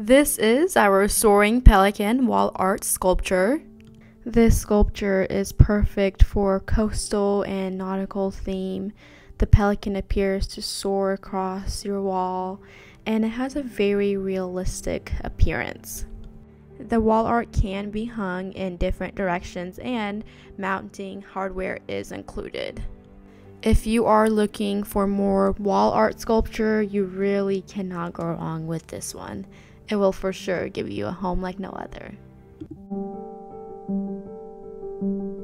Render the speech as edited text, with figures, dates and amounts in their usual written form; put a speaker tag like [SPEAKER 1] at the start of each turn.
[SPEAKER 1] This is our Soaring Pelican wall art sculpture. This sculpture is perfect for coastal and nautical theme. The pelican appears to soar across your wall, and it has a very realistic appearance. The wall art can be hung in different directions, and mounting hardware is included. If you are looking for more wall art sculpture, you really cannot go wrong with this one. It will for sure give you a home like no other.